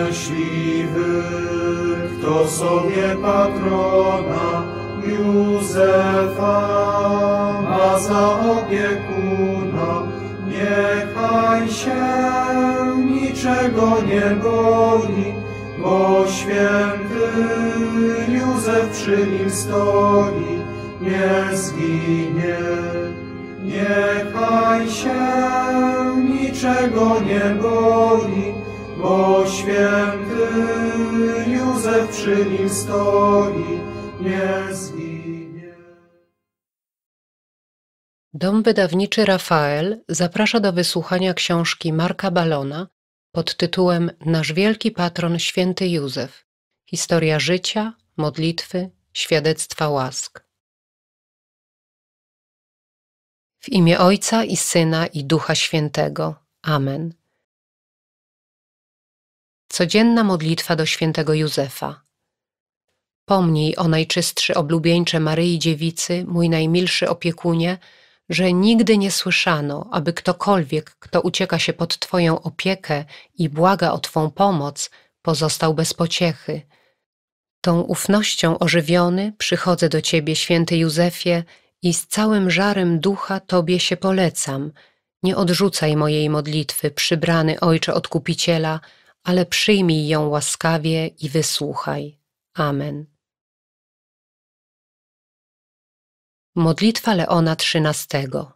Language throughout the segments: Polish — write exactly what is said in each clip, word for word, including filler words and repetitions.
szczęśliwy, kto sobie patrona Józefa ma za opiekuna. Niechaj się niczego nie boi, bo święty Józef przy nim stoi, nie zginie. Niechaj się niczego nie boi, bo święty Józef przy nim stoi, nie zginie. Dom wydawniczy Rafael zaprasza do wysłuchania książki Marka Balona pod tytułem Nasz wielki patron święty Józef. Historia życia, modlitwy, świadectwa łask. W imię Ojca i Syna i Ducha Świętego. Amen. Codzienna modlitwa do świętego Józefa. Pomnij, o najczystszy oblubieńcze Maryi Dziewicy, mój najmilszy opiekunie, że nigdy nie słyszano, aby ktokolwiek, kto ucieka się pod Twoją opiekę i błaga o Twą pomoc, pozostał bez pociechy. Tą ufnością ożywiony przychodzę do Ciebie, święty Józefie, i z całym żarem ducha Tobie się polecam. Nie odrzucaj mojej modlitwy, przybrany Ojcze Odkupiciela, ale przyjmij ją łaskawie i wysłuchaj. Amen. Modlitwa Leona trzynastego.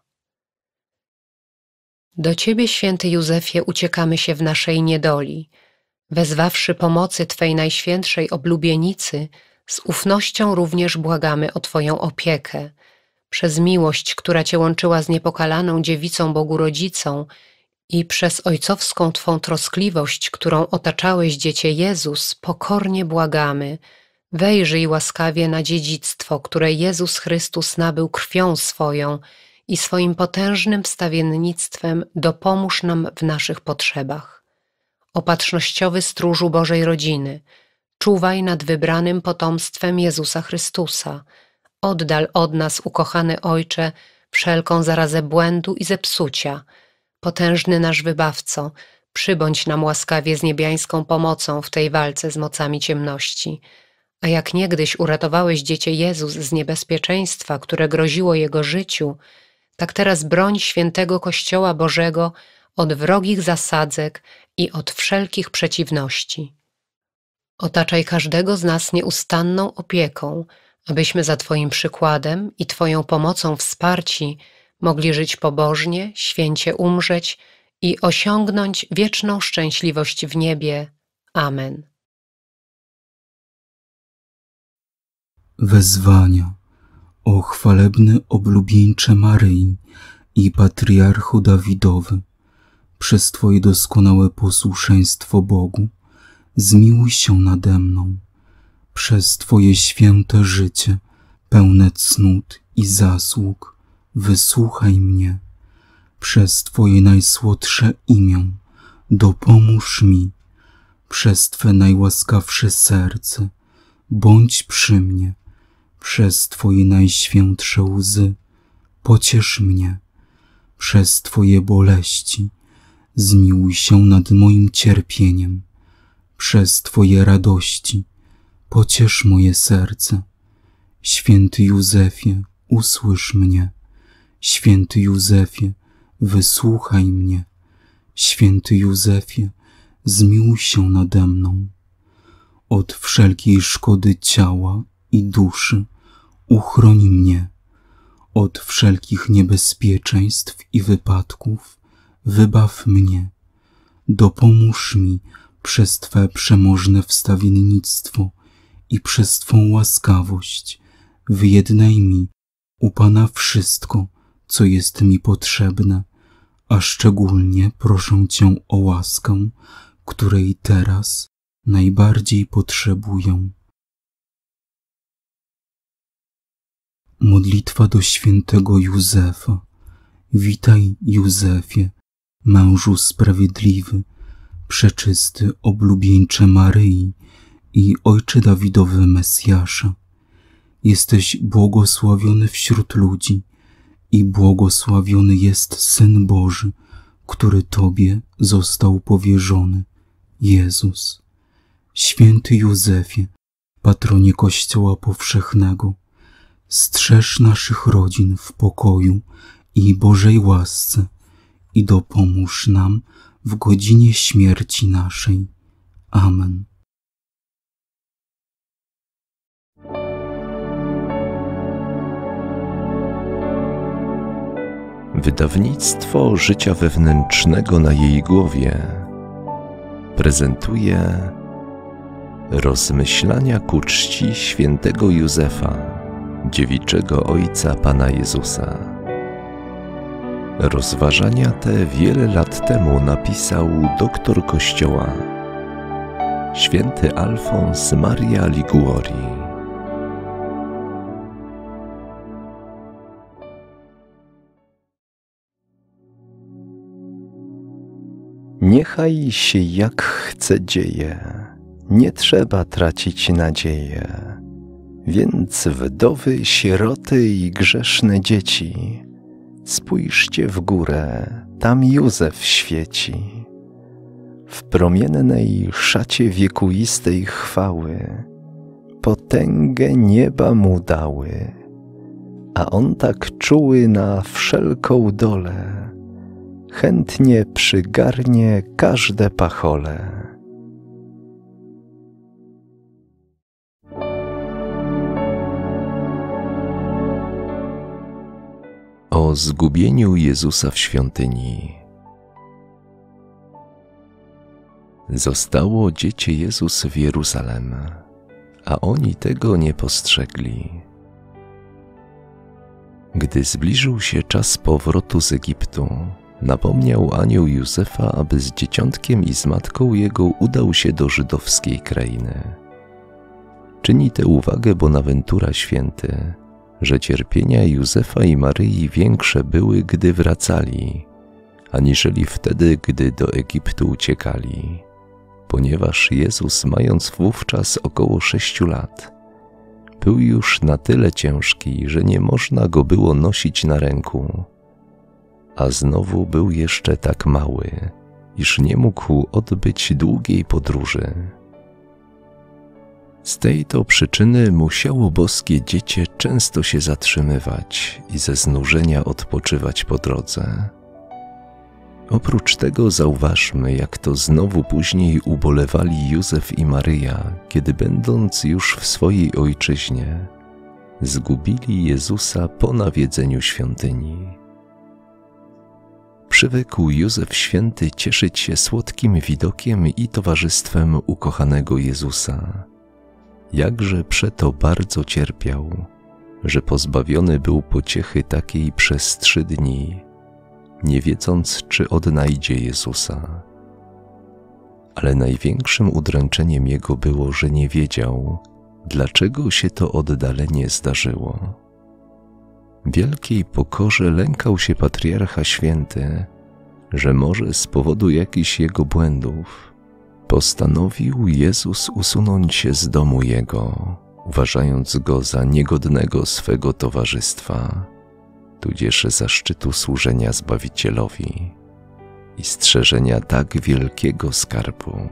Do Ciebie, święty Józefie, uciekamy się w naszej niedoli. Wezwawszy pomocy Twej najświętszej oblubienicy, z ufnością również błagamy o Twoją opiekę. Przez miłość, która Cię łączyła z niepokalaną dziewicą Bogu Rodzicą i przez ojcowską Twą troskliwość, którą otaczałeś Dziecię Jezus, pokornie błagamy. Wejrzyj łaskawie na dziedzictwo, które Jezus Chrystus nabył krwią swoją i swoim potężnym wstawiennictwem dopomóż nam w naszych potrzebach. Opatrznościowy stróżu Bożej rodziny, czuwaj nad wybranym potomstwem Jezusa Chrystusa. Oddal od nas, ukochany Ojcze, wszelką zarazę błędu i zepsucia. Potężny nasz Wybawco, przybądź nam łaskawie z niebiańską pomocą w tej walce z mocami ciemności. A jak niegdyś uratowałeś Dziecię Jezus z niebezpieczeństwa, które groziło Jego życiu, tak teraz broń świętego Kościoła Bożego od wrogich zasadzek i od wszelkich przeciwności. Otaczaj każdego z nas nieustanną opieką, abyśmy za Twoim przykładem i Twoją pomocą wsparci mogli żyć pobożnie, święcie umrzeć i osiągnąć wieczną szczęśliwość w niebie. Amen. Wezwania. O chwalebny oblubieńcze Maryi i patriarchu Dawidowy, przez Twoje doskonałe posłuszeństwo Bogu, zmiłuj się nade mną. Przez Twoje święte życie, pełne cnót i zasług, wysłuchaj mnie. Przez Twoje najsłodsze imię, dopomóż mi. Przez Twe najłaskawsze serce, bądź przy mnie. Przez Twoje najświętsze łzy, pociesz mnie. Przez Twoje boleści, zmiłuj się nad moim cierpieniem. Przez Twoje radości, pociesz moje serce. Święty Józefie, usłysz mnie. Święty Józefie, wysłuchaj mnie. Święty Józefie, zmiłuj się nade mną. Od wszelkiej szkody ciała i duszy uchroń mnie. Od wszelkich niebezpieczeństw i wypadków wybaw mnie. Dopomóż mi przez Twe przemożne wstawiennictwo i przez Twą łaskawość. Wyjednaj mi u Pana wszystko, co jest mi potrzebne, a szczególnie proszę Cię o łaskę, której teraz najbardziej potrzebuję. Modlitwa do świętego Józefa. Witaj, Józefie, mężu sprawiedliwy, przeczysty oblubieńcze Maryi i Ojcze Dawidowy Mesjasza. Jesteś błogosławiony wśród ludzi i błogosławiony jest Syn Boży, który Tobie został powierzony, Jezus. Święty Józefie, patronie Kościoła powszechnego, strzeż naszych rodzin w pokoju i Bożej łasce i dopomóż nam w godzinie śmierci naszej. Amen. Wydawnictwo Życia Wewnętrznego na jej głowie prezentuje rozmyślania ku czci świętego Józefa, dziewiczego ojca Pana Jezusa. Rozważania te wiele lat temu napisał doktor Kościoła, święty Alfons Maria Liguori. Niechaj się jak chce dzieje, nie trzeba tracić nadzieję. Więc wdowy, sieroty i grzeszne dzieci, spójrzcie w górę, tam Józef świeci. W promiennej szacie wiekuistej chwały potęgę nieba mu dały, a on tak czuły na wszelką dolę, chętnie przygarnie każde pachole. O zgubieniu Jezusa w świątyni. Zostało dziecię Jezus w Jeruzalem, a oni tego nie postrzegli. Gdy zbliżył się czas powrotu z Egiptu, napomniał anioł Józefa, aby z dzieciątkiem i z matką jego udał się do żydowskiej krainy. Czyni tę uwagę Bonaventura Święty, że cierpienia Józefa i Maryi większe były, gdy wracali, aniżeli wtedy, gdy do Egiptu uciekali, ponieważ Jezus, mając wówczas około sześciu lat, był już na tyle ciężki, że nie można go było nosić na ręku, a znowu był jeszcze tak mały, iż nie mógł odbyć długiej podróży. Z tej to przyczyny musiało boskie dziecię często się zatrzymywać i ze znużenia odpoczywać po drodze. Oprócz tego zauważmy, jak to znowu później ubolewali Józef i Maryja, kiedy będąc już w swojej ojczyźnie, zgubili Jezusa po nawiedzeniu świątyni. Przywykł Józef Święty cieszyć się słodkim widokiem i towarzystwem ukochanego Jezusa. Jakże przeto bardzo cierpiał, że pozbawiony był pociechy takiej przez trzy dni, nie wiedząc, czy odnajdzie Jezusa. Ale największym udręczeniem jego było, że nie wiedział, dlaczego się to oddalenie zdarzyło. Wielkiej pokorze lękał się patriarcha Święty, że może z powodu jakichś jego błędów postanowił Jezus usunąć się z domu jego, uważając go za niegodnego swego towarzystwa, tudzież zaszczytu służenia Zbawicielowi i strzeżenia tak wielkiego skarbu.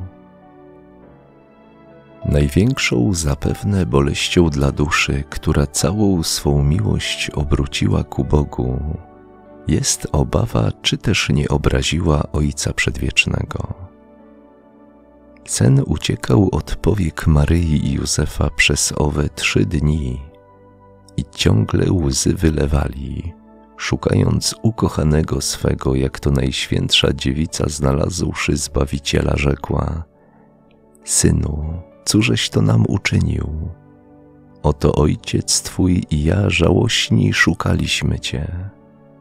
Największą zapewne boleścią dla duszy, która całą swą miłość obróciła ku Bogu, jest obawa, czy też nie obraziła Ojca Przedwiecznego. Sen uciekał od powiek Maryi i Józefa przez owe trzy dni i ciągle łzy wylewali, szukając ukochanego swego, jak to Najświętsza Dziewica znalazłszy Zbawiciela rzekła: Synu, cóżeś to nam uczynił? Oto ojciec Twój i ja żałośni szukaliśmy Cię.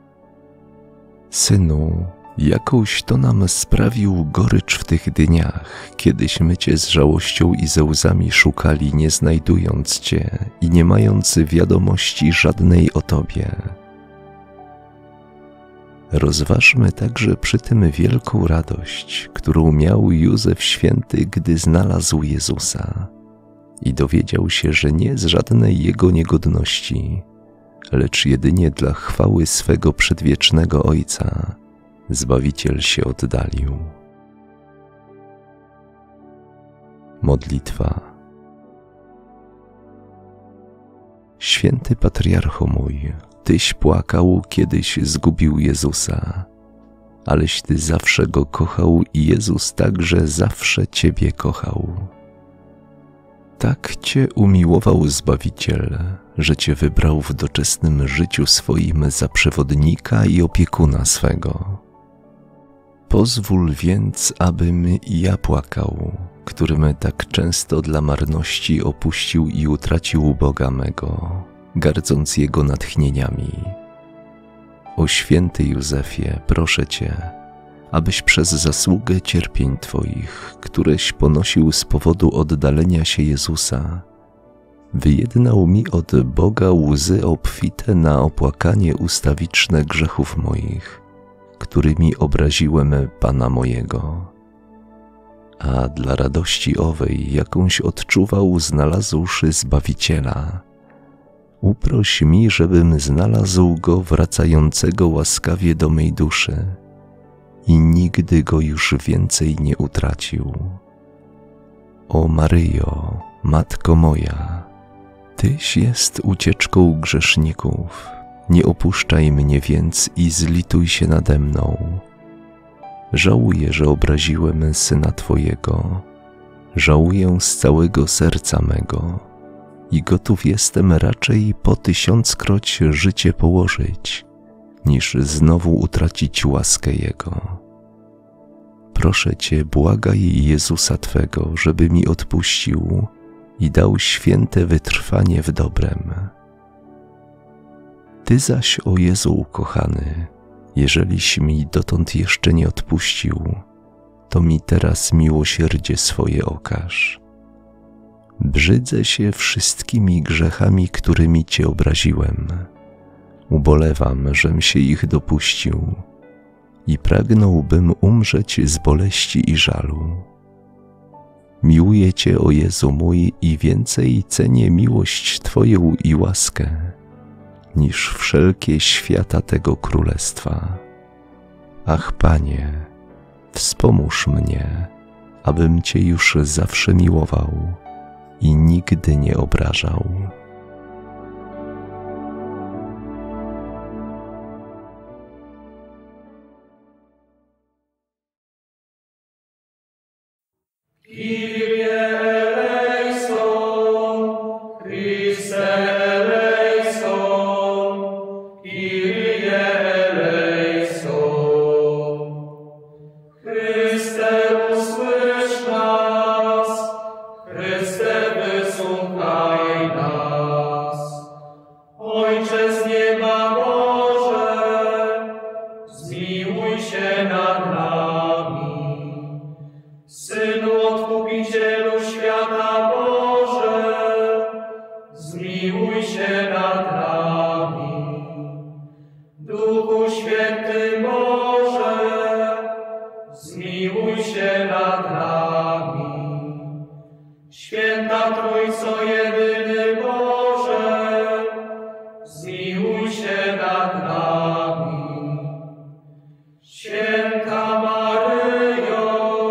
Synu, jakąś to nam sprawił gorycz w tych dniach, kiedyśmy Cię z żałością i ze łzami szukali, nie znajdując Cię i nie mając wiadomości żadnej o Tobie. Rozważmy także przy tym wielką radość, którą miał Józef Święty, gdy znalazł Jezusa i dowiedział się, że nie z żadnej jego niegodności, lecz jedynie dla chwały swego przedwiecznego Ojca Zbawiciel się oddalił. Modlitwa. Święty Patriarcho mój, Tyś płakał, kiedyś zgubił Jezusa, aleś Ty zawsze Go kochał i Jezus także zawsze Ciebie kochał. Tak Cię umiłował Zbawiciel, że Cię wybrał w doczesnym życiu swoim za przewodnika i opiekuna swego. Pozwól więc, abym i ja płakał, którym tak często dla marności opuścił i utracił Boga mego, gardząc Jego natchnieniami. O święty Józefie, proszę Cię, abyś przez zasługę cierpień Twoich, któreś ponosił z powodu oddalenia się Jezusa, wyjednał mi od Boga łzy obfite na opłakanie ustawiczne grzechów moich, którymi obraziłem Pana mojego. A dla radości owej, jakąś odczuwał, znalazłszy Zbawiciela, uproś mi, żebym znalazł Go wracającego łaskawie do mej duszy i nigdy Go już więcej nie utracił. O Maryjo, Matko moja, Tyś jest ucieczką grzeszników, nie opuszczaj mnie więc i zlituj się nade mną. Żałuję, że obraziłem Syna Twojego, żałuję z całego serca mego i gotów jestem raczej po tysiąckroć życie położyć, niż znowu utracić łaskę Jego. Proszę Cię, błagaj Jezusa Twego, żeby mi odpuścił i dał święte wytrwanie w dobrem. Ty zaś, o Jezu ukochany, jeżeliś mi dotąd jeszcze nie odpuścił, to mi teraz miłosierdzie swoje okaż. Brzydzę się wszystkimi grzechami, którymi Cię obraziłem. Ubolewam, żem się ich dopuścił i pragnąłbym umrzeć z boleści i żalu. Miłuję Cię, o Jezu mój, i więcej cenię miłość Twoją i łaskę, niż wszelkie świata tego królestwa. Ach, Panie, wspomóż mnie, abym Cię już zawsze miłował i nigdy nie obrażał. Kyrie eleison, Chryste eleison, Kyrie eleison. Chryste, usłysz nas, Chryste, wysłuchaj nas. Ojcze z nieba Boże, zmiłuj się nad nami. Synu Odkupicielu świata Boże, zmiłuj się nad nami. Duchu Święty Boże, zmiłuj się nad nami. Święta Trójco jedyny Boże, zmiłuj się nad nami. Święta Maryjo,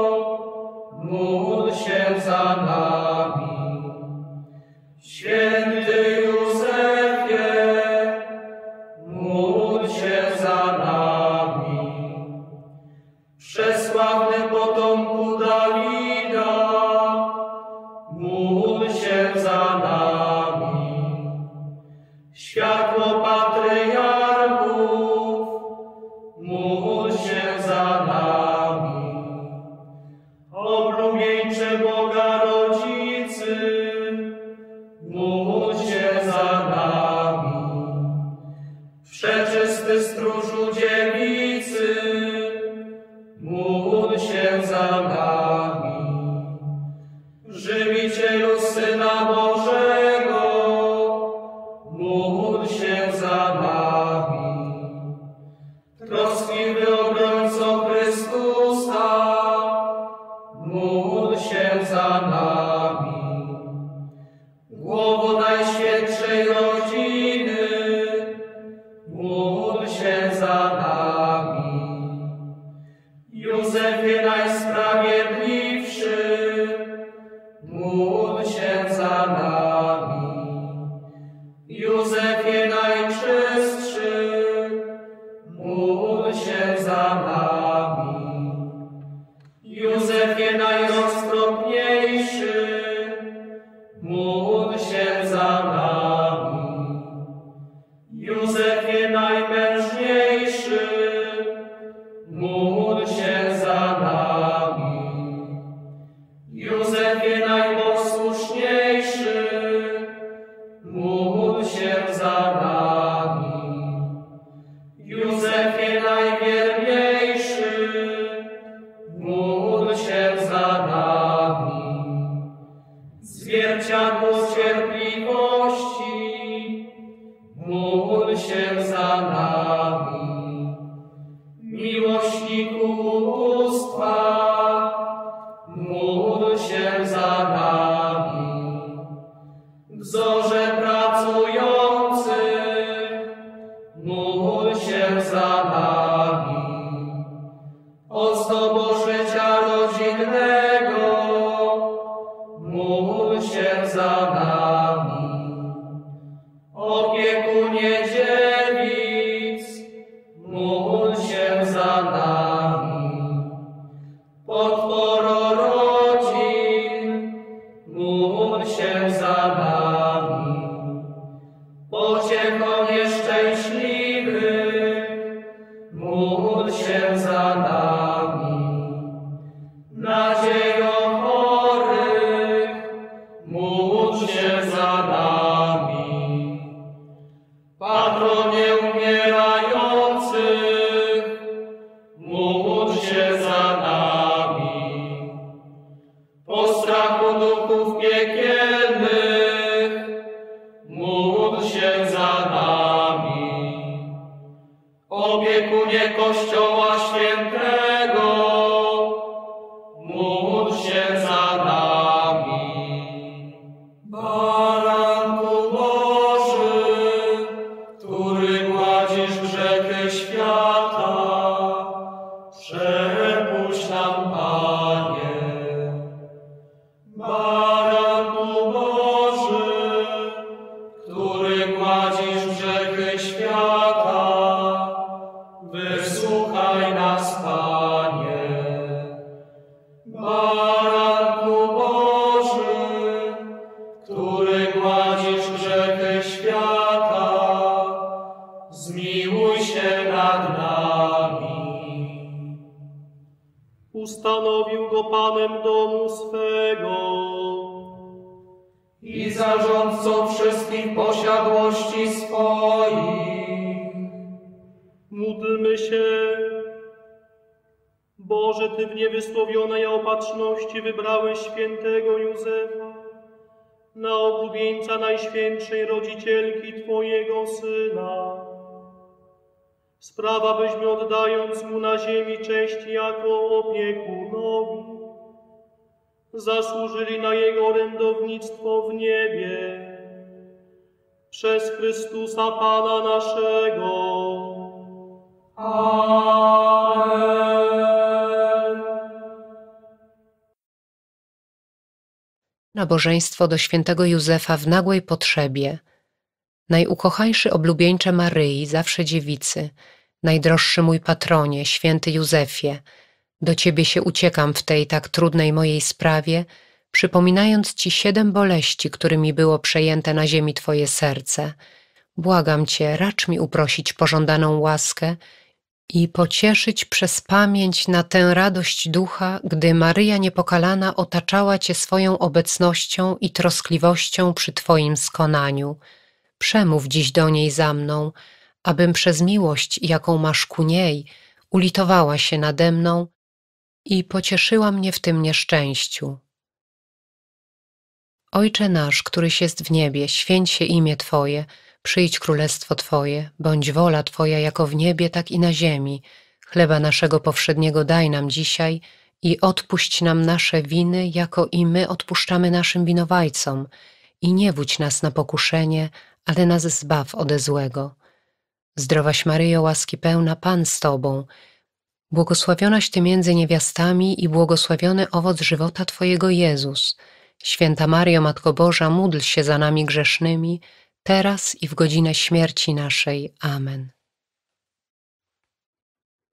módl się za nami. Święty Józefie, módl się za nami. Przesławny potomku Dawida, módl się za nami. Światło patriarchów, módl się za nami. Oblubieńcze Boga Rodzicy, módl się za nami. Przeczysty stróżu dziewicy, módl się za nami. Żywicielu Syna Bożego, módl się za nami. Troskliwy obrońco Chrystusa, módl się za nami. Głowo Najświętszej Rodziny, módl się za nami. Józefie Najsprawiedliwszy, się za nami. Józefie najroztropniejszy, módl się za nami. Józefie najmężniejszy, módl się za nami. Józefie najposłuszniejszy, módl się za nami. Józefie najwierniejszy, módl się za nami. Zwierciadło cierpliwości, módl się za nami. Miłośniku ubóstwa, módl się za nami. Wzorze pracujących, módl się za nami. Ozdobo życia rodzinnego, módl się za nami. Opiekunie dziewic, módl się za nami. Podporo rodzin, módl się za nami. Pociecho nieszczęśliwych, módl się za nami. Nadziejo chorych, módl się za nami. Patronie umierających, módl się za nami. Postrachu duchów piekielnych, módl się za nami. Opiekunie Kościoła Świętego, módl się za nami. Baranku Boży, który gładzisz grzechy świata, przepuść nam, Panie. Baranku Boży, który gładzisz grzechy świata, wysłuchaj nas, Panie. Baranku Boży, który gładzisz grzechy świata, zmiłuj się nad nami. Ustanowił go Panem domu swego I zarządcą wszystkich posiadłości swoich. Módlmy się. Boże, Ty w niewysłowionej opatrzności wybrałeś świętego Józefa na oblubieńca Najświętszej Rodzicielki Twojego Syna. Sprawa, byśmy oddając Mu na ziemi cześć jako opiekunowi, zasłużyli na Jego orędownictwo w niebie. Przez Chrystusa Pana naszego. Amen. Nabożeństwo do świętego Józefa w nagłej potrzebie. Najukochańszy oblubieńcze Maryi, zawsze dziewicy, najdroższy mój patronie, święty Józefie, do Ciebie się uciekam w tej tak trudnej mojej sprawie, przypominając Ci siedem boleści, którymi było przejęte na ziemi Twoje serce. Błagam Cię, racz mi uprosić pożądaną łaskę i pocieszyć przez pamięć na tę radość ducha, gdy Maryja Niepokalana otaczała Cię swoją obecnością i troskliwością przy Twoim skonaniu. Przemów dziś do niej za mną, abym przez miłość, jaką masz ku niej, ulitowała się nade mną i pocieszyła mnie w tym nieszczęściu. Ojcze nasz, któryś jest w niebie, święć się imię Twoje, przyjdź królestwo Twoje, bądź wola Twoja jako w niebie, tak i na ziemi. Chleba naszego powszedniego daj nam dzisiaj i odpuść nam nasze winy, jako i my odpuszczamy naszym winowajcom. I nie wódź nas na pokuszenie, ale nas zbaw ode złego. Zdrowaś Maryjo, łaski pełna, Pan z Tobą, błogosławionaś Ty między niewiastami i błogosławiony owoc żywota Twojego Jezus. Święta Maryjo, Matko Boża, módl się za nami grzesznymi, teraz i w godzinę śmierci naszej. Amen.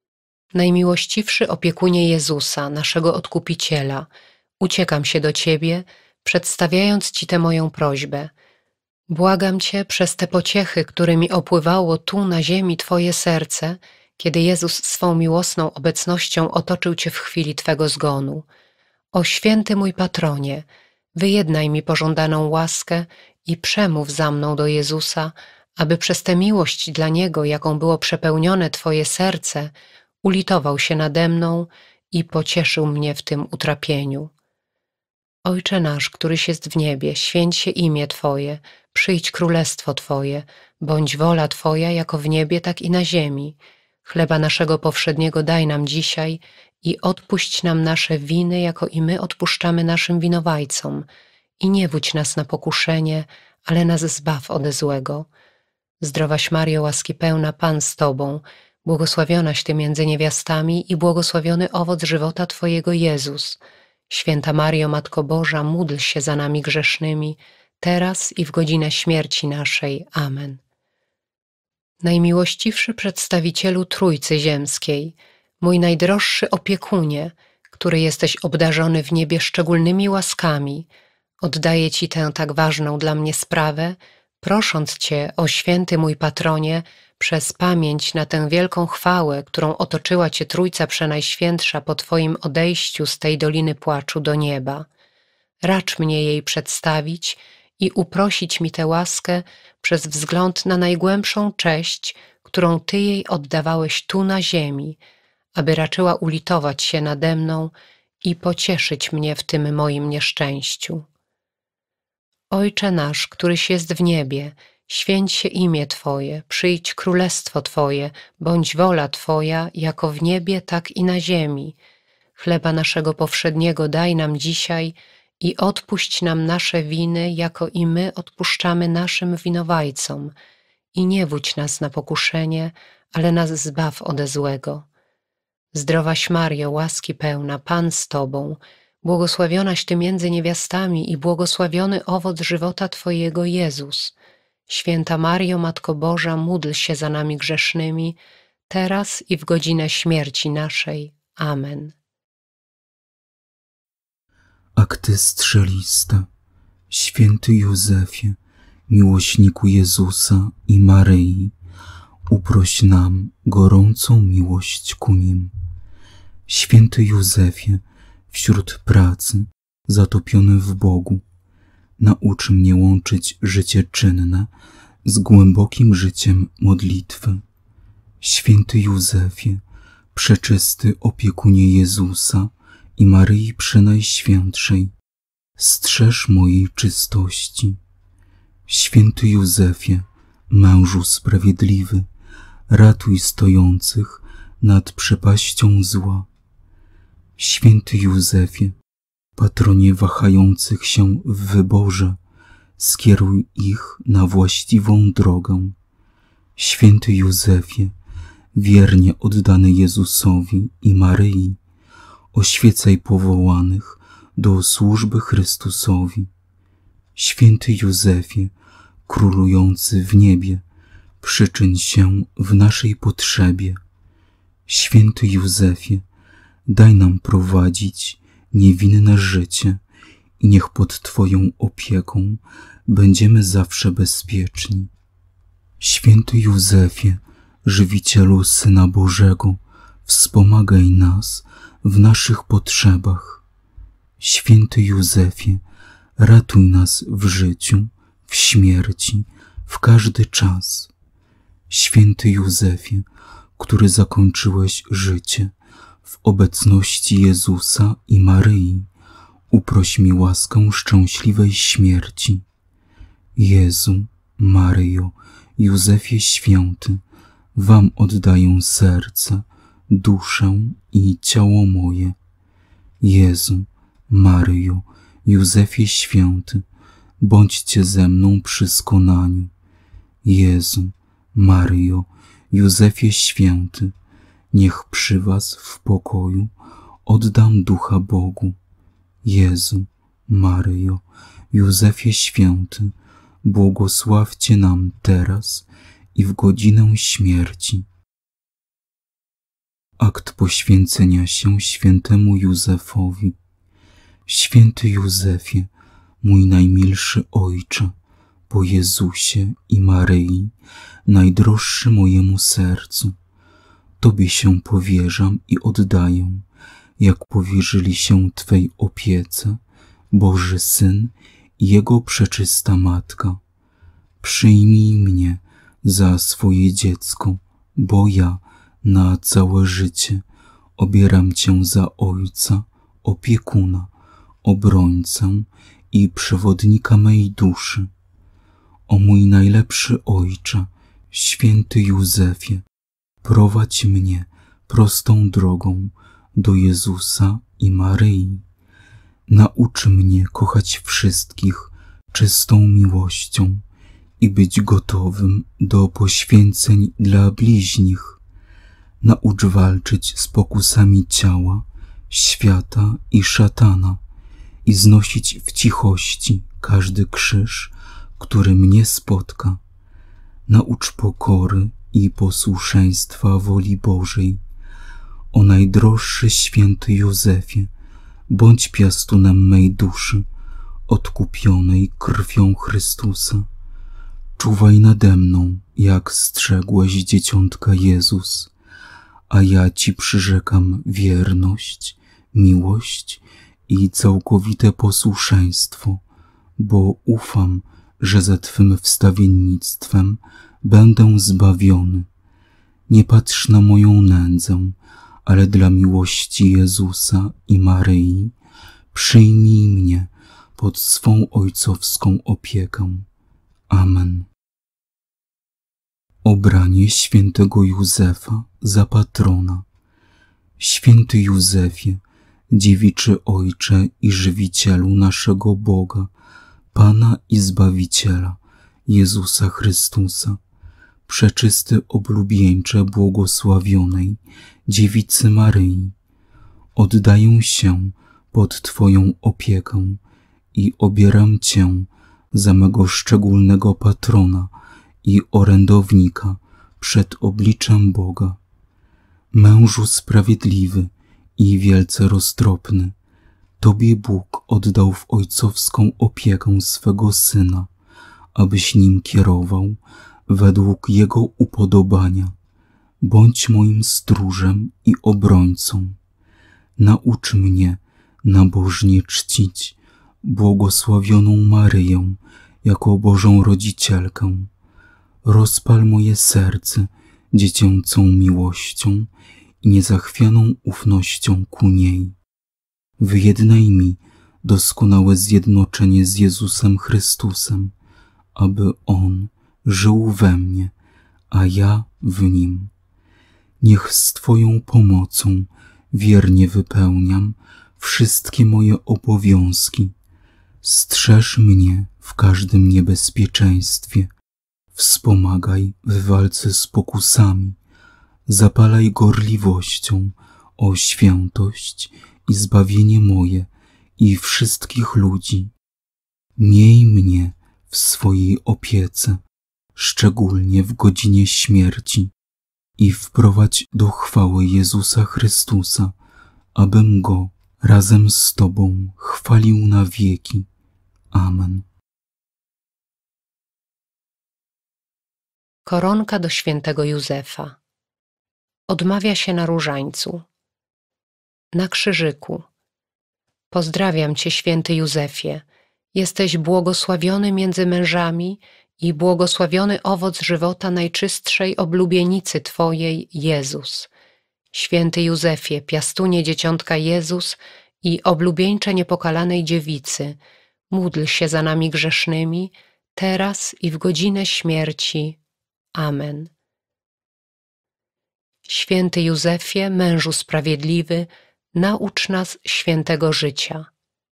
Najmiłościwszy opiekunie Jezusa, naszego Odkupiciela, uciekam się do Ciebie, przedstawiając Ci tę moją prośbę. Błagam Cię przez te pociechy, którymi opływało tu na ziemi Twoje serce, kiedy Jezus swą miłosną obecnością otoczył Cię w chwili Twego zgonu. O święty mój patronie, wyjednaj mi pożądaną łaskę i przemów za mną do Jezusa, aby przez tę miłość dla Niego, jaką było przepełnione Twoje serce, ulitował się nade mną i pocieszył mnie w tym utrapieniu. Ojcze nasz, któryś jest w niebie, święć się imię Twoje, przyjdź królestwo Twoje, bądź wola Twoja jako w niebie, tak i na ziemi. Chleba naszego powszedniego daj nam dzisiaj i odpuść nam nasze winy, jako i my odpuszczamy naszym winowajcom. I nie wódź nas na pokuszenie, ale nas zbaw ode złego. Zdrowaś Mario, łaski pełna, Pan z Tobą, błogosławionaś Ty między niewiastami i błogosławiony owoc żywota Twojego Jezus. Święta Mario, Matko Boża, módl się za nami grzesznymi, teraz i w godzinę śmierci naszej. Amen. Najmiłościwszy przedstawicielu Trójcy Ziemskiej, mój najdroższy opiekunie, który jesteś obdarzony w niebie szczególnymi łaskami, oddaję Ci tę tak ważną dla mnie sprawę, prosząc Cię, o święty mój patronie, przez pamięć na tę wielką chwałę, którą otoczyła Cię Trójca Przenajświętsza po Twoim odejściu z tej doliny płaczu do nieba. Racz mnie jej przedstawić i uprosić mi tę łaskę przez wzgląd na najgłębszą cześć, którą Ty jej oddawałeś tu na ziemi, aby raczyła ulitować się nade mną i pocieszyć mnie w tym moim nieszczęściu. Ojcze nasz, któryś jest w niebie, święć się imię Twoje, przyjdź królestwo Twoje, bądź wola Twoja, jako w niebie, tak i na ziemi. Chleba naszego powszedniego daj nam dzisiaj i odpuść nam nasze winy, jako i my odpuszczamy naszym winowajcom. I nie wódź nas na pokuszenie, ale nas zbaw ode złego. Zdrowaś Mario, łaski pełna, Pan z Tobą, błogosławionaś Ty między niewiastami i błogosławiony owoc żywota Twojego Jezus. Święta Mario, Matko Boża, módl się za nami grzesznymi, teraz i w godzinę śmierci naszej. Amen. Akty strzeliste. Święty Józefie, miłośniku Jezusa i Maryi, uproś nam gorącą miłość ku nim. Święty Józefie, wśród pracy, zatopiony w Bogu, naucz mnie łączyć życie czynne z głębokim życiem modlitwy. Święty Józefie, przeczysty opiekunie Jezusa i Maryi Przenajświętszej, strzeż mojej czystości. Święty Józefie, mężu sprawiedliwy, ratuj stojących nad przepaścią zła. Święty Józefie, patronie wahających się w wyborze, skieruj ich na właściwą drogę. Święty Józefie, wiernie oddany Jezusowi i Maryi, oświecaj powołanych do służby Chrystusowi. Święty Józefie, królujący w niebie, przyczyń się w naszej potrzebie. Święty Józefie, daj nam prowadzić niewinne życie i niech pod Twoją opieką będziemy zawsze bezpieczni. Święty Józefie, żywicielu Syna Bożego, wspomagaj nas w naszych potrzebach. Święty Józefie, ratuj nas w życiu, w śmierci, w każdy czas. Święty Józefie, który zakończyłeś życie w obecności Jezusa i Maryi, uproś mi łaskę szczęśliwej śmierci. Jezu, Maryjo, Józefie Święty, Wam oddaję serce, duszę i ciało moje. Jezu, Maryjo, Józefie Święty, bądźcie ze mną przy skonaniu. Jezu, Maryjo, Józefie Święty, niech przy Was w pokoju oddam ducha Bogu. Jezu, Maryjo, Józefie Święty, błogosławcie nam teraz i w godzinę śmierci. Akt poświęcenia się świętemu Józefowi. Święty Józefie, mój najmilszy Ojcze, po Jezusie i Maryi, najdroższy mojemu sercu, Tobie się powierzam i oddaję, jak powierzyli się Twej opiece Boży Syn i Jego przeczysta Matka. Przyjmij mnie za swoje dziecko, bo ja na całe życie obieram Cię za Ojca, opiekuna, obrońcę i przewodnika mej duszy. O mój najlepszy Ojcze, święty Józefie, prowadź mnie prostą drogą do Jezusa i Maryi. Naucz mnie kochać wszystkich czystą miłością i być gotowym do poświęceń dla bliźnich. Naucz walczyć z pokusami ciała, świata i szatana i znosić w cichości każdy krzyż, który mnie spotka. Naucz pokory i posłuszeństwa woli Bożej. O najdroższy święty Józefie, bądź piastunem mej duszy, odkupionej krwią Chrystusa. Czuwaj nade mną, jak strzegłeś dzieciątka Jezus, a ja Ci przyrzekam wierność, miłość i całkowite posłuszeństwo, bo ufam, że za Twym wstawiennictwem będę zbawiony. Nie patrz na moją nędzę, ale dla miłości Jezusa i Maryi przyjmij mnie pod swą ojcowską opiekę. Amen. Obranie świętego Józefa za patrona. Święty Józefie, dziewiczy Ojcze i Żywicielu naszego Boga, Pana i Zbawiciela, Jezusa Chrystusa, przeczysty oblubieńcze błogosławionej Dziewicy Maryi, oddaję się pod Twoją opiekę i obieram Cię za mego szczególnego patrona i orędownika przed obliczem Boga. Mężu sprawiedliwy i wielce roztropny, Tobie Bóg oddał w ojcowską opiekę swego Syna, abyś nim kierował według Jego upodobania. Bądź moim stróżem i obrońcą. Naucz mnie nabożnie czcić błogosławioną Maryję jako Bożą Rodzicielkę. Rozpal moje serce dziecięcą miłością i niezachwianą ufnością ku niej. Wyjednaj mi doskonałe zjednoczenie z Jezusem Chrystusem, aby On żył we mnie, a ja w Nim. Niech z Twoją pomocą wiernie wypełniam wszystkie moje obowiązki. Strzeż mnie w każdym niebezpieczeństwie. Wspomagaj w walce z pokusami. Zapalaj gorliwością o świętość i zbawienie moje i wszystkich ludzi. Miej mnie w swojej opiece, szczególnie w godzinie śmierci, i wprowadź do chwały Jezusa Chrystusa, abym Go razem z Tobą chwalił na wieki. Amen. Koronka do świętego Józefa. Odmawia się na różańcu. Na krzyżyku. Pozdrawiam Cię, święty Józefie. Jesteś błogosławiony między mężami i błogosławiony owoc żywota najczystszej oblubienicy Twojej, Jezus. Święty Józefie, piastunie dzieciątka Jezus i oblubieńcze niepokalanej dziewicy, módl się za nami grzesznymi, teraz i w godzinę śmierci. Amen. Święty Józefie, mężu sprawiedliwy, naucz nas świętego życia.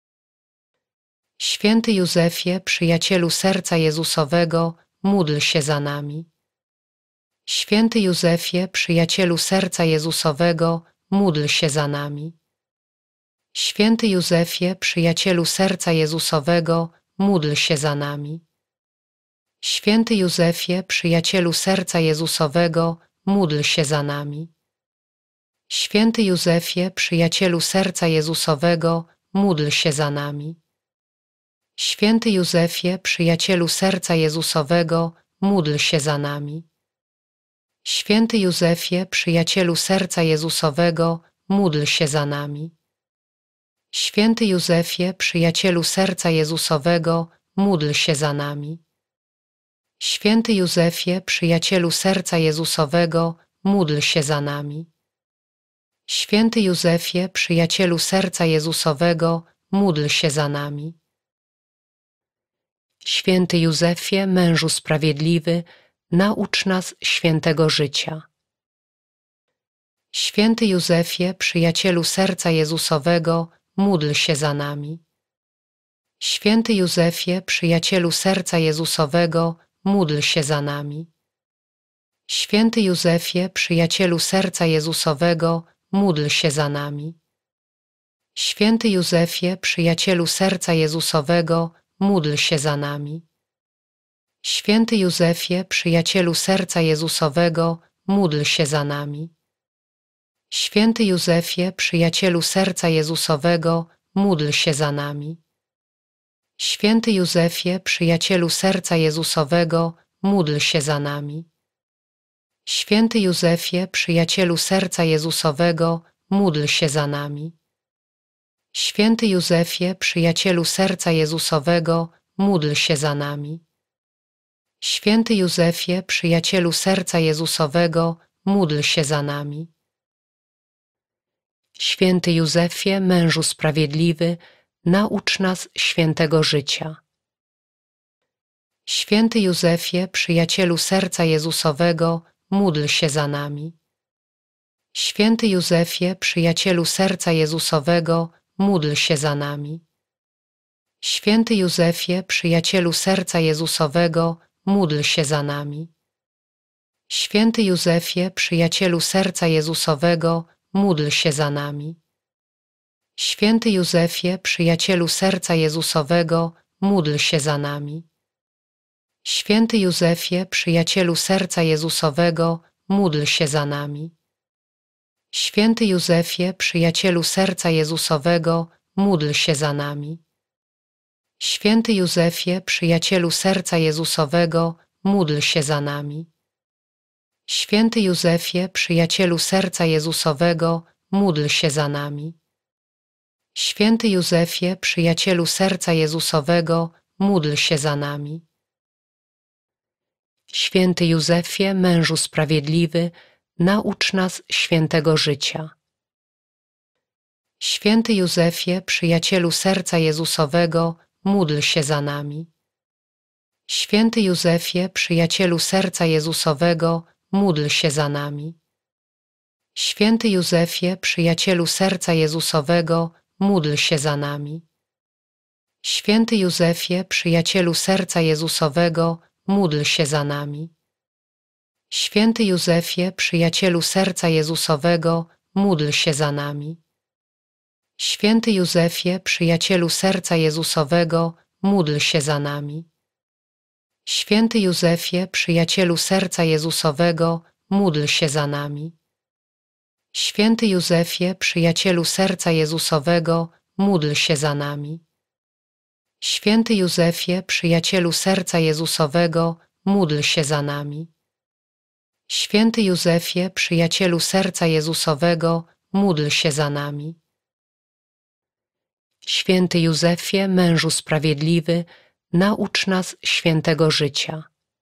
Święty Józefie, przyjacielu serca Jezusowego, módl się za nami. Święty Józefie, przyjacielu serca Jezusowego, módl się za nami. Święty Józefie, przyjacielu serca Jezusowego, módl się za nami. Święty Józefie, przyjacielu serca Jezusowego, módl się za nami. Święty Józefie, przyjacielu serca Jezusowego, módl się za nami. Święty Józefie, przyjacielu serca Jezusowego, módl się za nami. Święty Józefie, przyjacielu serca Jezusowego, módl się za nami. Święty Józefie, przyjacielu serca Jezusowego, módl się za nami. Święty Józefie, przyjacielu serca Jezusowego, módl się za nami. Święty Józefie, przyjacielu serca Jezusowego, módl się za nami. Święty Józefie, mężu sprawiedliwy, naucz nas świętego życia. Święty Józefie, przyjacielu serca Jezusowego, módl się za nami. Święty Józefie, przyjacielu serca Jezusowego, módl się za nami. Święty Józefie, przyjacielu serca Jezusowego, módl się za nami. Święty Józefie, przyjacielu serca Jezusowego, módl się za nami. Święty Józefie, przyjacielu serca Jezusowego, módl się za nami. Święty Józefie, przyjacielu serca Jezusowego, módl się za nami. Święty Józefie, przyjacielu serca Jezusowego, módl się za nami. Święty Józefie, przyjacielu serca Jezusowego, módl się za nami. Święty Józefie, przyjacielu serca Jezusowego, módl się za nami. Święty Józefie, przyjacielu serca Jezusowego, módl się za nami. Święty Józefie, mężu sprawiedliwy, naucz nas świętego życia. Święty Józefie, przyjacielu serca Jezusowego, módl się za nami. Święty Józefie, przyjacielu serca Jezusowego, módl się za nami. Święty Józefie, przyjacielu serca Jezusowego, módl się za nami. Święty Józefie, przyjacielu serca Jezusowego, módl się za nami. Święty Józefie, przyjacielu serca Jezusowego, módl się za nami. Święty Józefie, przyjacielu serca Jezusowego, módl się za nami. Święty Józefie, przyjacielu serca Jezusowego, módl się za nami. Święty Józefie, przyjacielu serca Jezusowego, módl się za nami. Święty Józefie, przyjacielu serca Jezusowego, módl się za nami. Święty Józefie, przyjacielu serca Jezusowego, módl się za nami. Święty Józefie, mężu sprawiedliwy, naucz nas świętego życia. Święty Józefie, przyjacielu serca Jezusowego, módl się za nami. Święty Józefie, przyjacielu serca Jezusowego, módl się za nami. Święty Józefie, przyjacielu serca Jezusowego, módl się za nami. Święty Józefie, przyjacielu serca Jezusowego, módl się za nami. Święty Józefie, przyjacielu serca Jezusowego, módl się za nami. Święty Józefie, przyjacielu serca Jezusowego, módl się za nami. Święty Józefie, przyjacielu serca Jezusowego, módl się za nami. Święty Józefie, przyjacielu serca Jezusowego, módl się za nami. Święty Józefie, przyjacielu serca Jezusowego, módl się za nami. Święty Józefie, przyjacielu serca Jezusowego, módl się za nami. Święty Józefie, mężu sprawiedliwy, naucz nas świętego życia.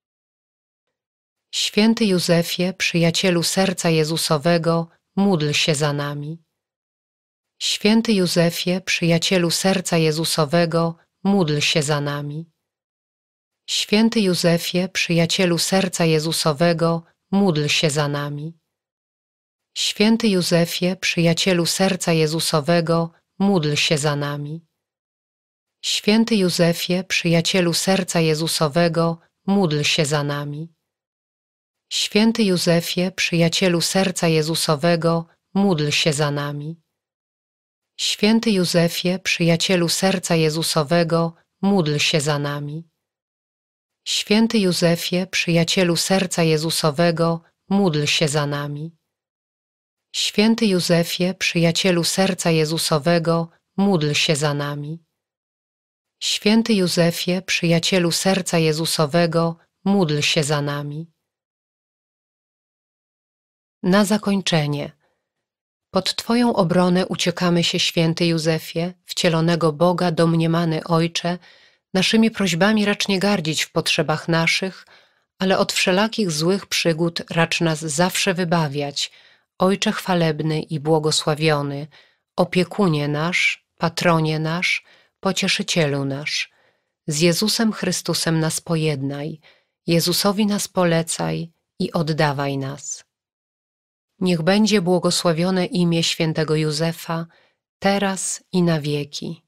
Święty Józefie, przyjacielu serca Jezusowego, módl się za nami. Święty Józefie, przyjacielu serca Jezusowego, módl się za nami. Święty Józefie, przyjacielu serca Jezusowego, módl się za nami. Święty Józefie, przyjacielu serca Jezusowego, módl się za nami. Święty Józefie, przyjacielu serca Jezusowego, módl się za nami. Święty Józefie, przyjacielu serca Jezusowego, módl się za nami. Święty Józefie, przyjacielu serca Jezusowego, módl się za nami. Święty Józefie, przyjacielu serca Jezusowego, módl się za nami. Święty Józefie, przyjacielu serca Jezusowego, módl się za nami. Święty Józefie, przyjacielu serca Jezusowego, módl się za nami. Na zakończenie. Pod Twoją obronę uciekamy się, święty Józefie, wcielonego Boga, domniemany Ojcze, naszymi prośbami racz nie gardzić w potrzebach naszych, ale od wszelakich złych przygód racz nas zawsze wybawiać, Ojcze chwalebny i błogosławiony, opiekunie nasz, patronie nasz, pocieszycielu nasz. Z Jezusem Chrystusem nas pojednaj, Jezusowi nas polecaj i oddawaj nas. Niech będzie błogosławione imię świętego Józefa, teraz i na wieki.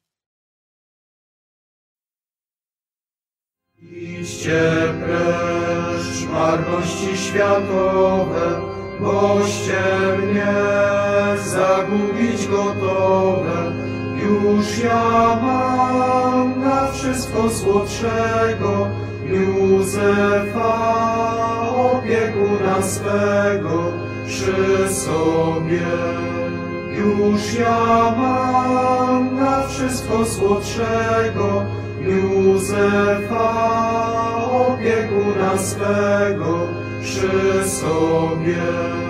Idźcie precz, marności światowe, boście mnie zagubić gotowe. Już ja mam na wszystko słodszego Józefa, opiekuna swego przy sobie. Już ja mam na wszystko słodszego Józefa, opiekuna swego przy sobie.